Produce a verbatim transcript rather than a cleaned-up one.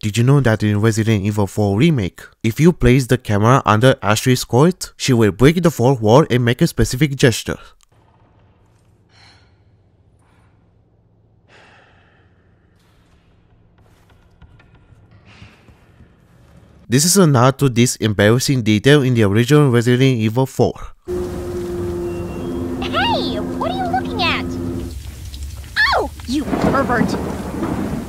Did you know that in Resident Evil four Remake, if you place the camera under Ashley's skort, she will break the fourth wall and make a specific gesture. This is a nod to this embarrassing detail in the original Resident Evil four. Hey, what are you looking at? Oh, you pervert!